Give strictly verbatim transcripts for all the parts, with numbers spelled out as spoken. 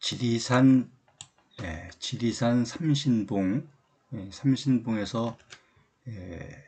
지리산 예, 지리산 삼신봉 예, 삼신봉에서 예,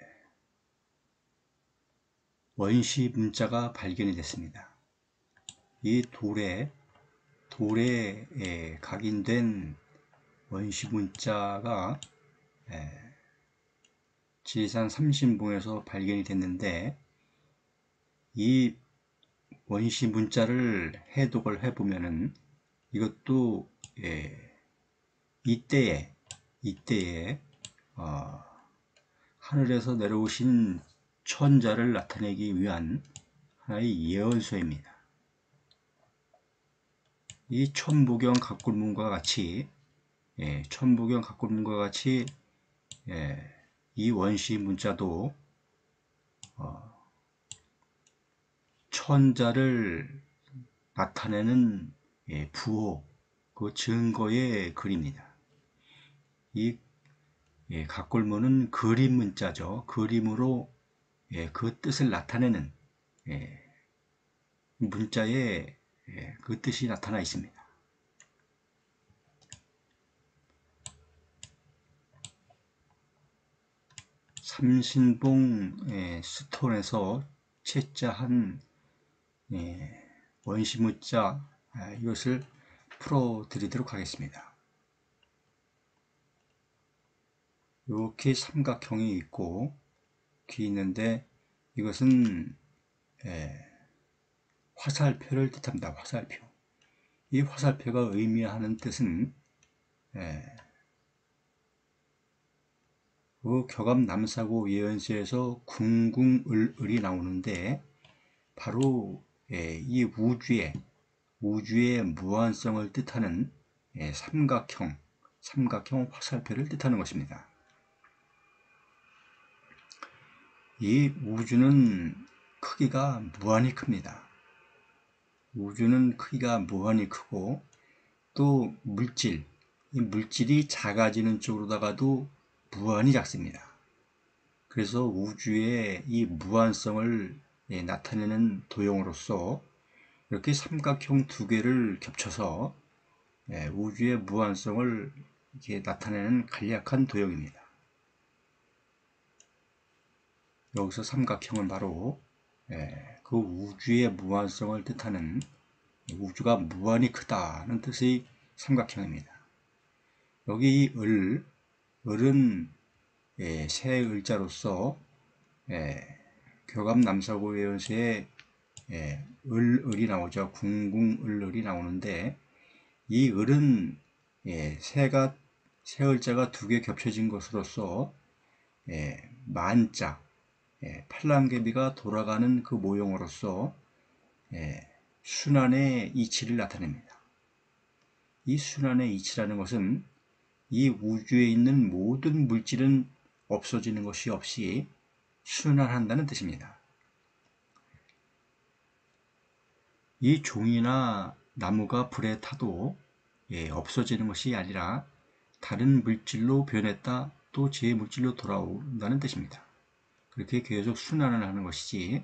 원시 문자가 발견이 됐습니다. 이 돌에 돌에 예, 각인된 원시 문자가 예, 지리산 삼신봉에서 발견이 됐는데, 이 원시 문자를 해독을 해보면은 이것도 예, 이때에 이때에 어, 하늘에서 내려오신 천자를 나타내기 위한 하나의 예언서입니다. 이 천부경 각굴문과 같이 예, 천부경 각굴문과 같이 예, 이 원시 문자도 어, 천자를 나타내는 예, 부호, 그 증거의 글입니다. 이 예, 각골문은 그림 문자죠. 그림으로 예, 그 뜻을 나타내는 예, 문자에 예, 그 뜻이 나타나 있습니다. 삼신봉 예, 스톤에서 채자한 예, 원시 문자 아, 이것을 풀어 드리도록 하겠습니다. 이렇게 삼각형이 있고 귀 있는데, 이것은 예, 화살표를 뜻합니다. 화살표. 이 화살표가 의미하는 뜻은 예, 그 교감 남사고 예언서에서 궁궁을을이 나오는데, 바로 예, 이 우주의 우주의 무한성을 뜻하는 예, 삼각형 삼각형 화살표를 뜻하는 것입니다. 이 우주는 크기가 무한히 큽니다. 우주는 크기가 무한히 크고, 또 물질, 이 물질이 작아지는 쪽으로다가도 무한히 작습니다. 그래서 우주의 이 무한성을 예, 나타내는 도형으로서 이렇게 삼각형 두 개를 겹쳐서 예, 우주의 무한성을 이렇게 나타내는 간략한 도형입니다. 여기서 삼각형은 바로 예, 그 우주의 무한성을 뜻하는, 우주가 무한히 크다는 뜻의 삼각형입니다. 여기 이 을, 을은 예, 새 을자로서 예, 교감 남사고 예언서에 예, 을, 을이 나오죠. 궁궁, 을, 을이 나오는데, 이 을은 예, 새가 새 을자가 두 개 겹쳐진 것으로서 예, 만자, 예, 팔랑개비가 돌아가는 그 모형으로서 예, 순환의 이치를 나타냅니다. 이 순환의 이치라는 것은 이 우주에 있는 모든 물질은 없어지는 것이 없이 순환한다는 뜻입니다. 이 종이나 나무가 불에 타도 예, 없어지는 것이 아니라 다른 물질로 변했다 또 재물질로 돌아온다는 뜻입니다. 그렇게 계속 순환을 하는 것이지,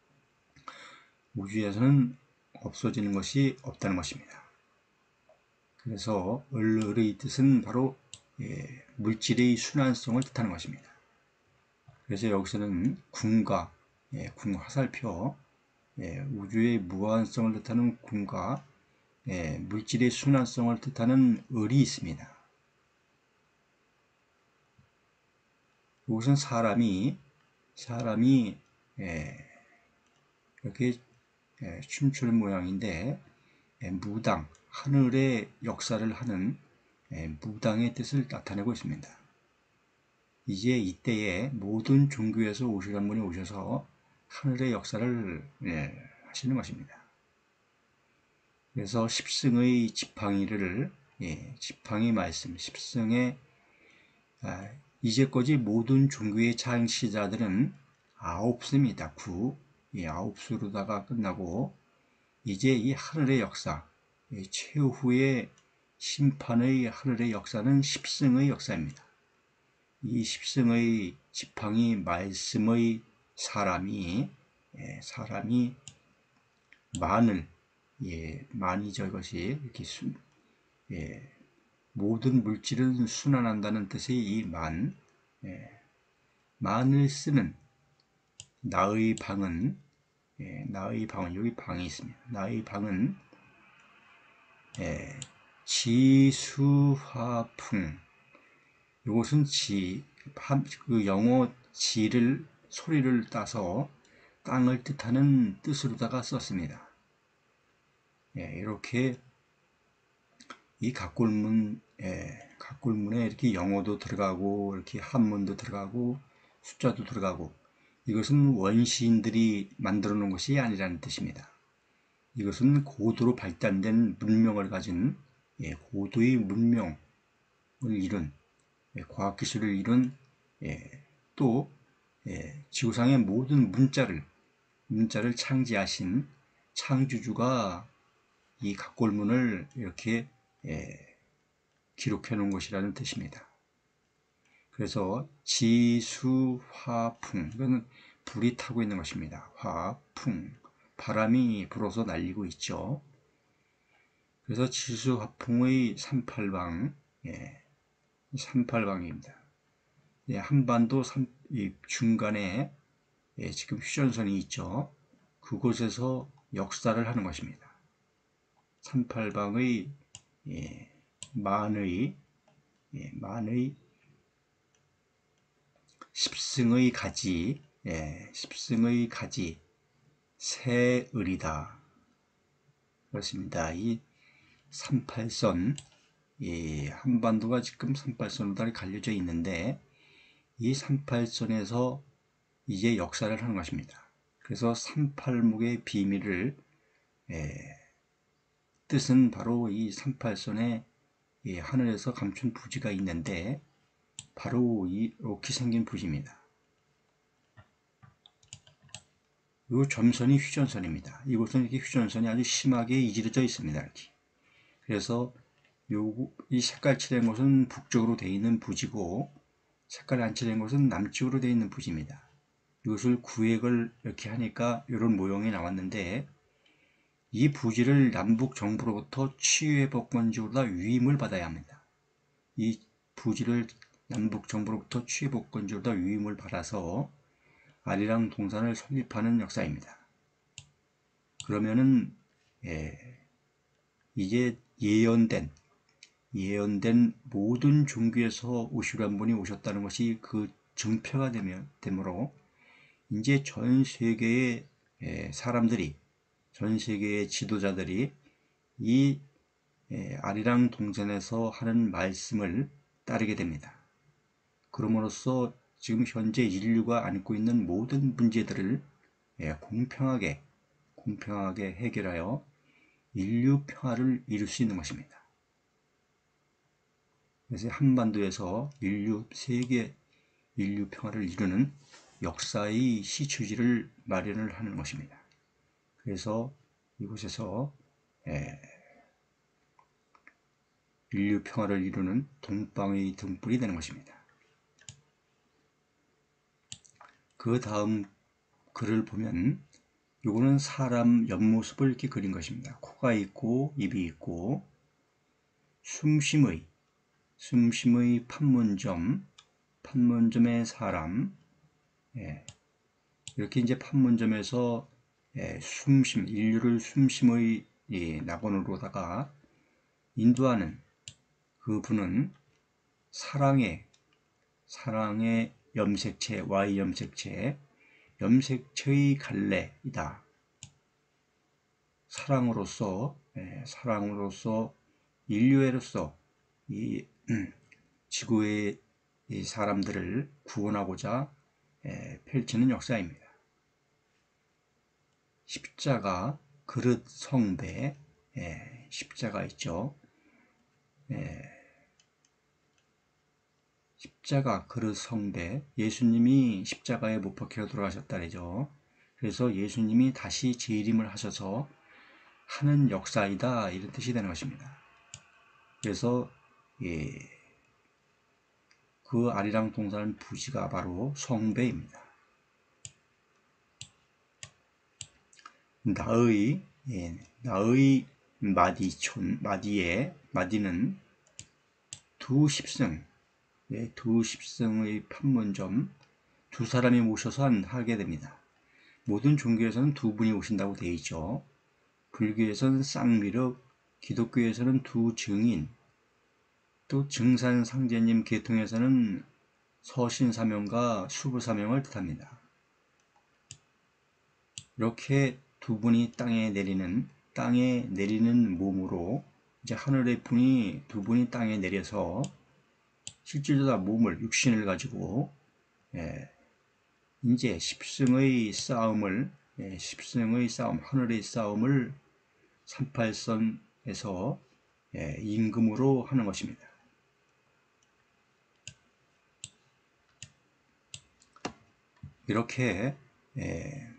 우주에서는 없어지는 것이 없다는 것입니다. 그래서 을의 뜻은 바로 예, 물질의 순환성을 뜻하는 것입니다. 그래서 여기서는 궁과 예, 궁 화살표, 예, 우주의 무한성을 뜻하는 궁과 예, 물질의 순환성을 뜻하는 을이 있습니다. 이것은 사람이 사람이 예, 이렇게 예, 춤추는 모양인데, 예, 무당, 하늘의 역사를 하는 예, 무당의 뜻을 나타내고 있습니다. 이제 이때에 모든 종교에서 오시는 분이 오셔서 하늘의 역사를 예, 하시는 것입니다. 그래서 십승의 지팡이를 예, 지팡이 말씀, 십승의 아, 이제까지 모든 종교의 창시자들은 아홉 수입니다. 구, 예, 아홉 수로다가 끝나고, 이제 이 하늘의 역사, 예, 최후의 심판의 하늘의 역사는 십승의 역사입니다. 이 십승의 지팡이 말씀의 사람이 예, 사람이 만을 예, 만이죠. 이것이 이렇게 수, 예, 모든 물질은 순환한다는 뜻의 이 만, 예, 만을 쓰는 나의 방은, 예, 나의 방은, 여기 방이 있습니다. 나의 방은 예, 지수화풍. 이것은 지, 그 영어 지를 소리를 따서 땅을 뜻하는 뜻으로다가 썼습니다. 예, 이렇게 이 각골문, 예, 각골문에 이렇게 영어도 들어가고 이렇게 한문도 들어가고 숫자도 들어가고, 이것은 원시인들이 만들어 놓은 것이 아니라는 뜻입니다. 이것은 고도로 발달된 문명을 가진, 예, 고도의 문명을 이룬, 예, 과학기술을 이룬, 예, 또 예, 지구상의 모든 문자를 문자를 창제하신 창조주가 이 각골문을 이렇게 예, 기록해 놓은 것이라는 뜻입니다. 그래서 지수화풍, 이거는 불이 타고 있는 것입니다. 화풍, 바람이 불어서 날리고 있죠. 그래서 지수화풍의 삼팔방, 예, 삼팔방입니다. 예, 한반도 삼, 이 중간에 예, 지금 휴전선이 있죠. 그곳에서 역사를 하는 것입니다. 삼팔방의 예, 만의 예, 만의 십승의 가지, 예, 십승의 가지 새을이다. 그렇습니다. 이 삼팔선, 예, 한반도가 지금 삼팔선으로 갈려져 있는데 이 삼팔선에서 이제 역사를 하는 것입니다. 그래서 삼팔목의 비밀을, 예, 뜻은 바로 이 삼팔선에 예, 하늘에서 감춘 부지가 있는데 바로 이렇게 생긴 부지입니다. 이 점선이 휴전선입니다. 이곳은 이렇게 휴전선이 아주 심하게 이질러져 있습니다. 이렇게. 그래서 요, 이 색깔 칠한 곳은 북쪽으로 되어 있는 부지고 색깔 안 칠한 곳은 남쪽으로 되어 있는 부지입니다. 이것을 구획을 이렇게 하니까 이런 모형이 나왔는데, 이 부지를 남북 정부로부터 치유의 복권지로다 위임을 받아야 합니다. 이 부지를 남북 정부로부터 치유의 복권지로다 위임을 받아서 아리랑 동산을 설립하는 역사입니다. 그러면은 예, 이제 예언된 예언된 모든 종교에서 오시란 분이 오셨다는 것이 그 증표가 되면 되므로 이제 전 세계의 예, 사람들이, 전 세계의 지도자들이 이 예, 아리랑 동산에서 하는 말씀을 따르게 됩니다. 그럼으로써 지금 현재 인류가 안고 있는 모든 문제들을 예, 공평하게 공평하게 해결하여 인류 평화를 이룰 수 있는 것입니다. 그래서 한반도에서 인류 세계 인류 평화를 이루는 역사의 시초지를 마련을 하는 것입니다. 그래서 이곳에서 예, 인류 평화를 이루는 동방의 등불이 되는 것입니다. 그 다음 글을 보면 요거는 사람 옆모습을 이렇게 그린 것입니다. 코가 있고 입이 있고 숨쉼의 숨쉼의 판문점, 판문점의 사람, 예, 이렇게 이제 판문점에서 예, 숨쉼, 인류를 숨쉼의 예, 낙원으로다가 인도하는 그 분은 사랑의 사랑의 염색체, Y 염색체, 염색체의 갈래이다. 사랑으로서, 예, 사랑으로서 인류애로서 이 음, 지구의 이 사람들을 구원하고자 예, 펼치는 역사입니다. 십자가, 그릇, 성배, 예, 십자가 있죠. 예, 십자가, 그릇, 성배, 예수님이 십자가에 못 박혀 돌아가셨다래죠. 그래서 예수님이 다시 재림을 하셔서 하는 역사이다, 이런 뜻이 되는 것입니다. 그래서 예, 그 아리랑 동산 부지가 바로 성배입니다. 나의 예, 나의 마디촌, 마디에, 마디는 두 십승, 네, 두 십승의 판문점, 두 사람이 모셔서 하게 됩니다. 모든 종교에서는 두 분이 오신다고 되어 있죠. 불교에서는 쌍미륵, 기독교에서는 두 증인, 또 증산상제님 계통에서는 서신사명과 수부사명을 뜻합니다. 이렇게 두 분이 땅에 내리는 땅에 내리는 몸으로 이제 하늘의 분이 두 분이 땅에 내려서 실질적으로 몸을 육신을 가지고 예, 이제 십승의 싸움을 예, 십승의 싸움 하늘의 싸움을 삼팔선에서 예, 임금으로 하는 것입니다. 이렇게 예,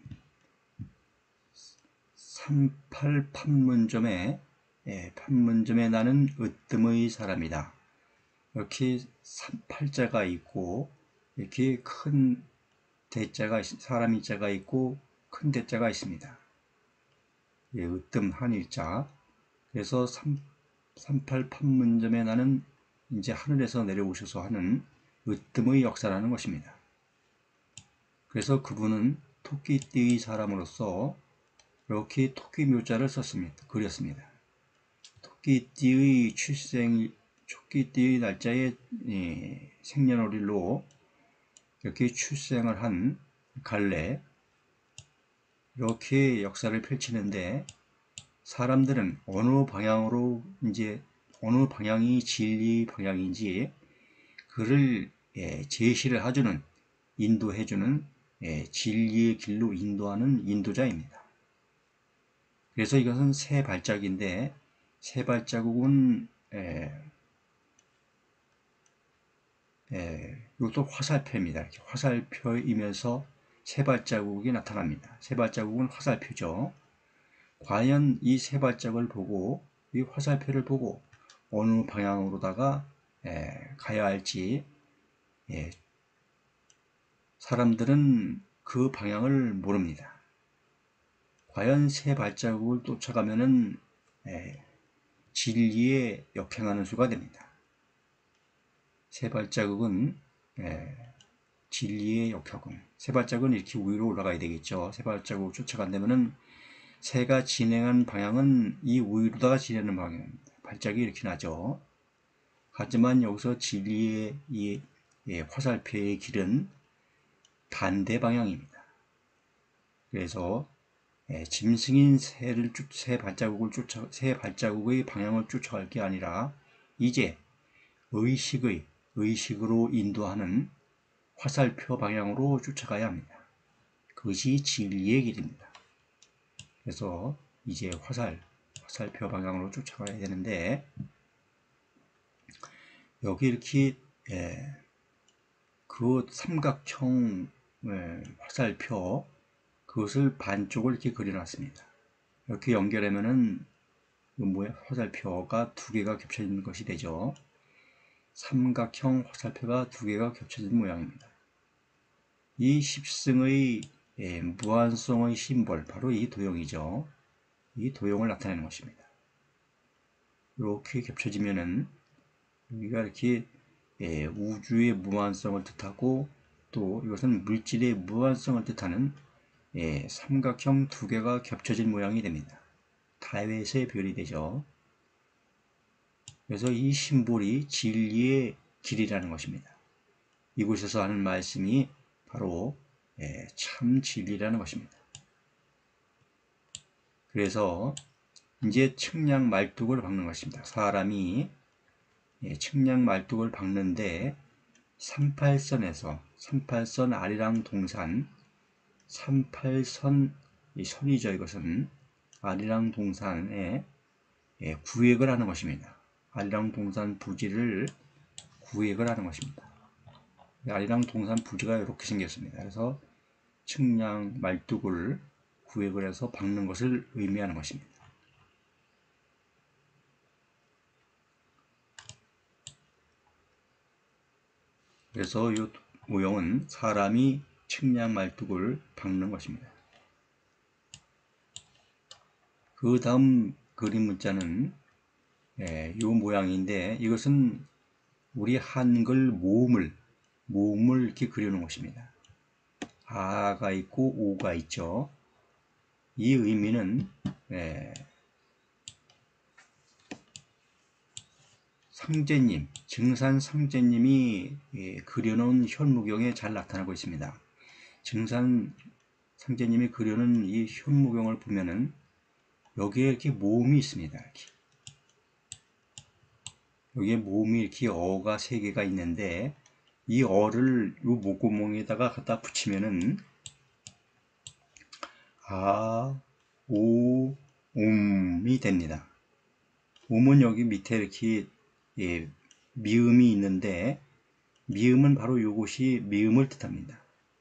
삼팔 판문점에 예, 판문점에 나는 으뜸의 사람이다. 이렇게 팔자가 있고 이렇게 큰 대자가 사람이 자가 있고 큰 대자가 있습니다. 예, 으뜸 한일자. 그래서 삼팔 판문점에 나는 이제 하늘에서 내려오셔서 하는 으뜸의 역사라는 것입니다. 그래서 그분은 토끼띠의 사람으로서 이렇게 토끼 묘자를 썼습니다. 그렸습니다. 토끼띠의 출생, 토끼띠의 날짜에 예, 생년월일로 이렇게 출생을 한 갈래 이렇게 역사를 펼치는데 사람들은 어느 방향으로 이제 어느 방향이 진리 방향인지 그를 예, 제시를 해주는 인도해주는 예, 진리의 길로 인도하는 인도자입니다. 그래서 이것은 세 발자국인데 세 발자국은 예, 예, 이것도 화살표입니다. 이렇게 화살표이면서 세 발자국이 나타납니다. 세 발자국은 화살표죠. 과연 이 세 발자국을 보고 이 화살표를 보고 어느 방향으로다가 예, 가야 할지 예, 사람들은 그 방향을 모릅니다. 과연 세 발자국을 쫓아가면은 예, 진리에 역행하는 수가 됩니다. 세 발자국은 예, 진리의 역행은 세 발자국은 이렇게 위로 올라가야 되겠죠. 세 발자국 쫓아간다면은 새가 진행한 방향은 이 위로다가 진행하는 방향입니다. 발자국이 이렇게 나죠. 하지만 여기서 진리의 이 예, 화살표의 길은 반대 방향입니다. 그래서 예, 짐승인 새를 새 발자국을 쫓아 새 발자국의 방향을 쫓아갈 게 아니라 이제 의식의 의식으로 인도하는 화살표 방향으로 쫓아가야 합니다. 그것이 진리의 길입니다. 그래서 이제 화살 화살표 방향으로 쫓아가야 되는데 여기 이렇게 예, 그 삼각형 예, 화살표 그것을 반쪽을 이렇게 그려놨습니다. 이렇게 연결하면은 뭐야 화살표가 두 개가 겹쳐지는 것이 되죠. 삼각형 화살표가 두 개가 겹쳐진 모양입니다. 이 십승의 예, 무한성의 심볼 바로 이 도형이죠. 이 도형을 나타내는 것입니다. 이렇게 겹쳐지면은 여기가 이렇게 예, 우주의 무한성을 뜻하고 또 이것은 물질의 무한성을 뜻하는 예, 삼각형 두 개가 겹쳐진 모양이 됩니다. 다윗의 별이 되죠. 그래서 이 심볼이 진리의 길이라는 것입니다. 이곳에서 하는 말씀이 바로 예, 참 진리라는 것입니다. 그래서 이제 측량 말뚝을 박는 것입니다. 사람이 예, 측량 말뚝을 박는데 삼팔선에서 삼팔선 아리랑 동산 삼팔선 이 선이죠. 이것은 아리랑 동산에 예, 구획을 하는 것입니다. 아리랑 동산 부지를 구획을 하는 것입니다. 아리랑 동산 부지가 이렇게 생겼습니다. 그래서 측량 말뚝을 구획을 해서 박는 것을 의미하는 것입니다. 그래서 이 모형은 사람이 측량 말뚝을 박는 것입니다. 그 다음 그림 문자는 예, 이 모양인데 이것은 우리 한글 모음을 모음을 이렇게 그려놓은 것입니다. 아가 있고 오가 있죠. 이 의미는 예, 상제님, 증산 상제님이 예, 그려놓은 현무경에 잘 나타나고 있습니다. 증산 상제님이 그려놓은 이 현무경을 보면은 여기에 이렇게 모음이 있습니다. 이렇게. 여기에 모음이 이렇게 어가 세 개가 있는데 이 어를 이 목구멍에다가 갖다 붙이면은 아, 오, 옴이 됩니다. 옴은 여기 밑에 이렇게 예, 미음이 있는데 미음은 바로 이것이 미음을 뜻합니다.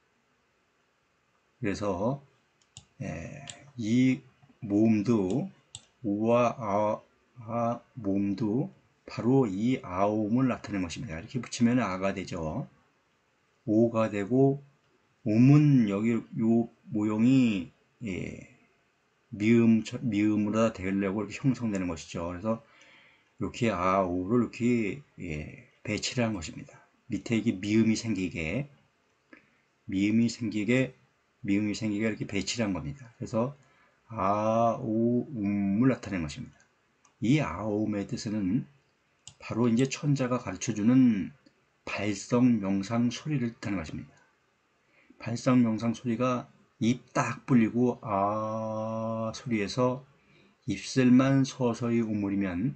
그래서 예, 이 모음도 오와 아, 아 모음도 바로 이 아옴을 나타내는 것입니다. 이렇게 붙이면 아가 되죠. 오가 되고 옴은 여기 요 모형이 예, 미음 미음으로 되려고 이렇게 형성되는 것이죠. 그래서 이렇게 아, 오를 이렇게 예, 배치를 한 것입니다. 밑에 이게 미음이 생기게 미음이 생기게 미음이 생기게 이렇게 배치를 한 겁니다. 그래서 아, 오, 음을 나타낸 것입니다. 이 아옴의 뜻은 바로 이제 천자가 가르쳐주는 발성 명상 소리를 뜻하는 것입니다. 발성 명상 소리가 입 딱 불리고 아 소리에서 입술만 서서히 우물이면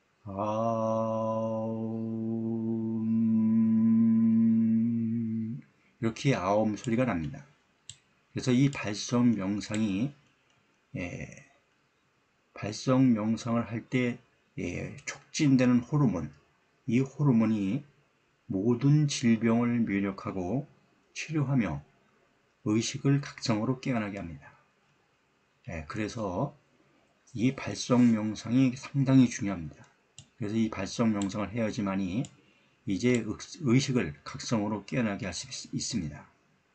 아옴 이렇게 아옴 소리가 납니다. 그래서 이 발성 명상이 예, 발성 명상을 할 때 예, 촉진되는 호르몬, 이 호르몬이 모든 질병을 면역하고 치료하며 의식을 각성으로 깨어나게 합니다. 예, 그래서 이 발성 명상이 상당히 중요합니다. 그래서 이 발성 명상을 해야지만이 이제 의식을 각성으로 깨어나게 할 수 있습니다.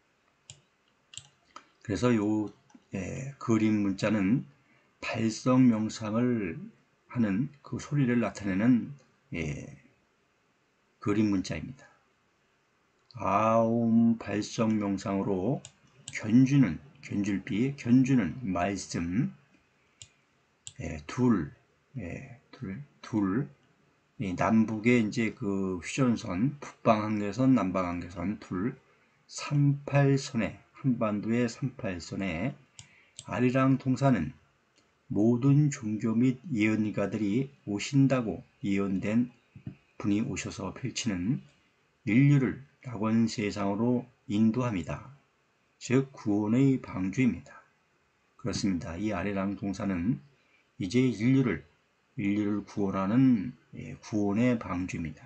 그래서 요 예, 그림 문자는 발성 명상을 하는 그 소리를 나타내는 예, 그림 문자입니다. 아옴 발성 명상으로 견주는 견줄비 견주는 말씀 예, 둘, 예, 둘, 둘 예, 남북의 이제 그 휴전선 북방한계선 남방한계선 둘 삼팔선에 한반도의 삼팔선에 아리랑 동산은 모든 종교 및 예언가들이 오신다고 예언된 분이 오셔서 펼치는 인류를 낙원 세상으로 인도합니다. 즉 구원의 방주입니다. 그렇습니다. 이 아리랑 동산은 이제 인류를 인류를 구원하는 구원의 방주입니다.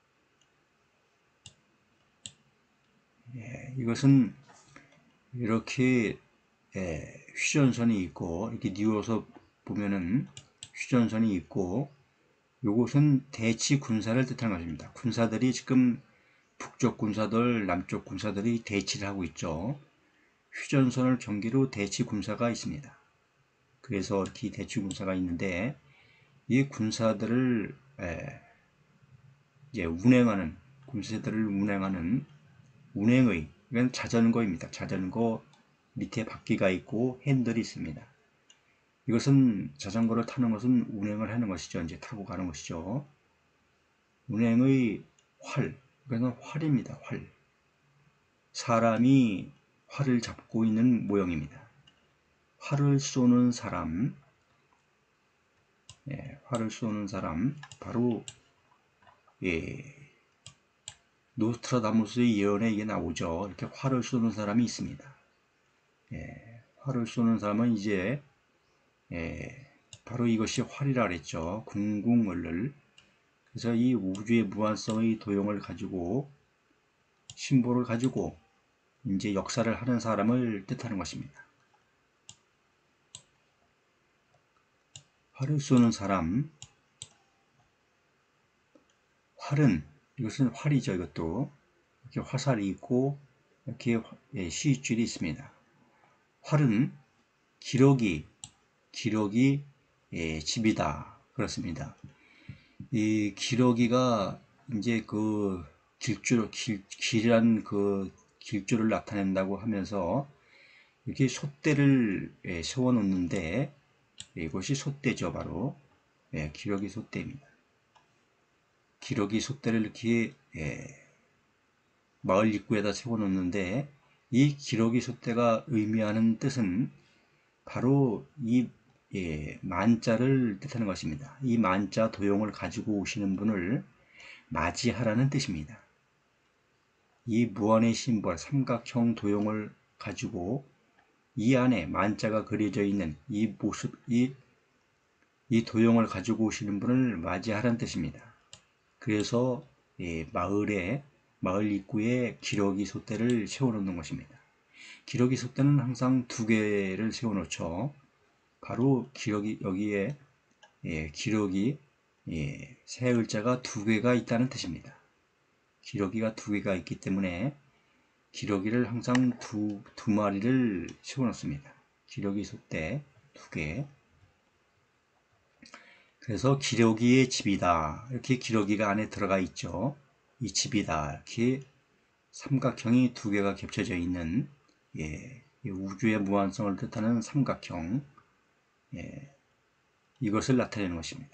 예, 이것은 이렇게 예, 휴전선이 있고 이렇게 뉘어서 보면은 휴전선이 있고 이것은 대치 군사를 뜻하는 것입니다. 군사들이 지금 북쪽 군사들, 남쪽 군사들이 대치를 하고 있죠. 휴전선을 경계로 대치 군사가 있습니다. 그래서 이렇게 대치 군사가 있는데 이 군사들을 에, 이제 운행하는 군사들을 운행하는 운행의 이건 자전거입니다. 자전거 밑에 바퀴가 있고 핸들이 있습니다. 이것은 자전거를 타는 것은 운행을 하는 것이죠. 이제 타고 가는 것이죠. 운행의 활, 이것은 활입니다. 활. 사람이 활을 잡고 있는 모형입니다. 활을 쏘는 사람, 예, 활을 쏘는 사람, 바로 예, 노스트라다무스의 예언에 이게 나오죠. 이렇게 활을 쏘는 사람이 있습니다. 예, 활을 쏘는 사람은 이제 예, 바로 이것이 활이라 그랬죠. 궁궁을를. 그래서 이 우주의 무한성의 도형을 가지고 심볼을 가지고 이제 역사를 하는 사람을 뜻하는 것입니다. 활을 쏘는 사람, 활은 이것은 활이죠. 이것도 이렇게 화살이 있고 이렇게 시줄이 있습니다. 활은 기러기, 기러기 예, 집이다. 그렇습니다. 이 기러기가 이제 그 길줄, 길, 길이란 그 길줄을 나타낸다고 하면서 이렇게 솥대를 예, 세워 놓는데 이것이 솥대죠, 바로. 예, 기러기 솥대입니다. 기러기 솥대를 이렇게 예, 마을 입구에다 세워 놓는데 이 기러기 솥대가 의미하는 뜻은 바로 이 예, 만자를 뜻하는 것입니다. 이 만자 도용을 가지고 오시는 분을 맞이하라는 뜻입니다. 이 무한의 심벌 삼각형 도용을 가지고 이 안에 만자가 그려져 있는 이 모습, 이, 이 도용을 가지고 오시는 분을 맞이하라는 뜻입니다. 그래서 예, 마을에 마을 입구에 기러기 솥대를 세워놓는 것입니다. 기러기 솥대는 항상 두 개를 세워놓죠. 바로 기러기 여기에 예, 기러기 예, 새 글자가 두 개가 있다는 뜻입니다. 기러기가 두 개가 있기 때문에 기러기를 항상 두, 두 마리를 세워놓습니다. 기러기 솥대 두 개. 그래서 기러기의 집이다. 이렇게 기러기가 안에 들어가 있죠. 이 집이다. 이렇게 삼각형이 두 개가 겹쳐져 있는 예, 우주의 무한성을 뜻하는 삼각형 예, 이것을 나타내는 것입니다.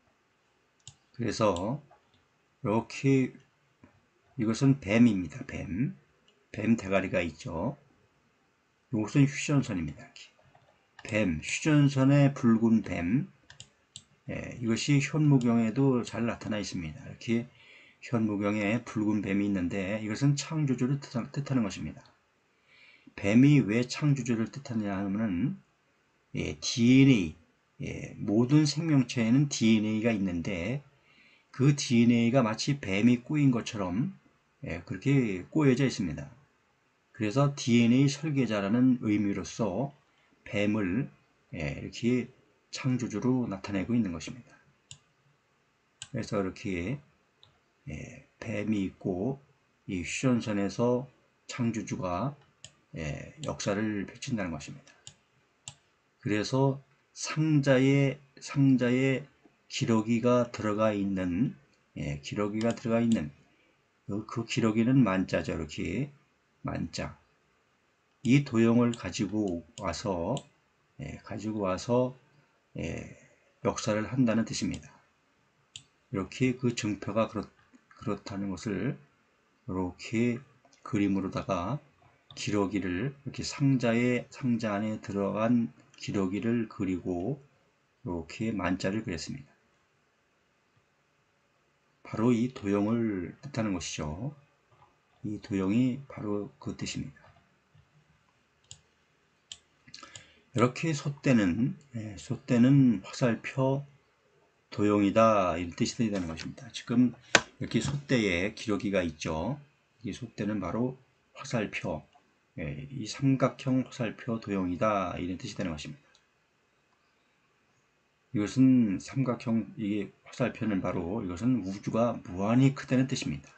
그래서 이렇게 이것은 뱀입니다. 뱀. 뱀 대가리가 있죠. 이것은 휴전선입니다. 이렇게. 뱀, 휴전선의 붉은 뱀. 예, 이것이 현무경에도 잘 나타나 있습니다. 이렇게 현무경에 붉은 뱀이 있는데 이것은 창조주를 뜻하는 것입니다. 뱀이 왜 창조주를 뜻하느냐 하면은 예, 디엔에이, 예, 모든 생명체에는 디엔에이가 있는데 그 디엔에이가 마치 뱀이 꼬인 것처럼 예, 그렇게 꼬여져 있습니다. 그래서 디엔에이 설계자라는 의미로서 뱀을 예, 이렇게 창조주로 나타내고 있는 것입니다. 그래서 이렇게 예, 뱀이 있고 이 휴전선에서 창조주가 예, 역사를 펼친다는 것입니다. 그래서 상자에 상자에 기러기가 들어가 있는 예, 기러기가 들어가 있는 그, 그 기러기는 만자죠. 이렇게 만자. 이 도형을 가지고 와서 예, 가지고 와서 예, 역사를 한다는 뜻입니다. 이렇게 그 증표가 그렇, 그렇다는 것을 이렇게 그림으로다가 기러기를 이렇게 상자에 상자 안에 들어간 기러기를 그리고 이렇게 만자를 그렸습니다. 바로 이 도형을 뜻하는 것이죠. 이 도형이 바로 그 뜻입니다. 이렇게 솥대는 예, 솥대는 화살표 도형이다 이런 뜻이 되는 것입니다. 지금 이렇게 솥대에 기러기가 있죠. 이 솥대는 바로 화살표, 예, 이 삼각형 화살표 도형이다 이런 뜻이 되는 것입니다. 이것은 삼각형 이게 화살표는 바로 이것은 우주가 무한히 크다는 뜻입니다.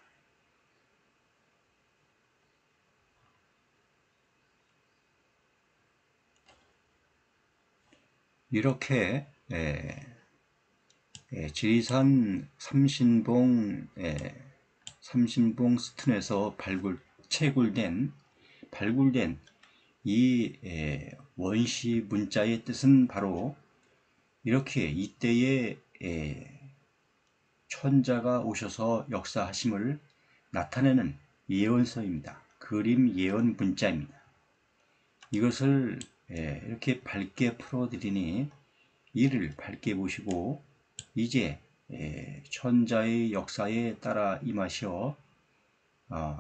이렇게 예, 예, 지리산 삼신봉 예, 삼신봉 스튼에서 발굴 채굴된 발굴된 이 예, 원시 문자의 뜻은 바로 이렇게 이때에 예, 천자가 오셔서 역사하심을 나타내는 예언서입니다. 그림 예언 문자입니다. 이것을 예, 이렇게 밝게 풀어드리니 이를 밝게 보시고 이제 예, 천자의 역사에 따라 임하시어 어,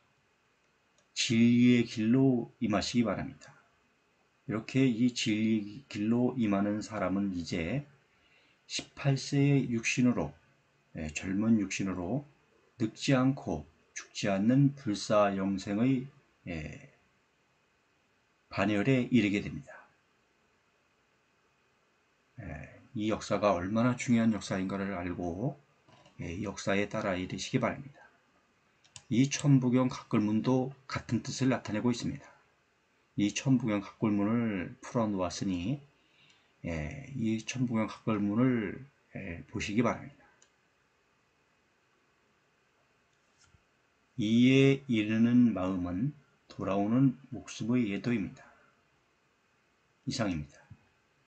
진리의 길로 임하시기 바랍니다. 이렇게 이 진리의 길로 임하는 사람은 이제 십팔 세의 육신으로 예, 젊은 육신으로 늙지 않고 죽지 않는 불사 영생의 예, 반열에 이르게 됩니다. 예, 이 역사가 얼마나 중요한 역사인가를 알고 예, 이 역사에 따라 이르시기 바랍니다. 이 천부경 각골문도 같은 뜻을 나타내고 있습니다. 이 천부경 각골문을 풀어놓았으니 예, 이 천부경 각설문을 예, 보시기 바랍니다. 이에 이르는 마음은 돌아오는 목숨의 예도입니다. 이상입니다.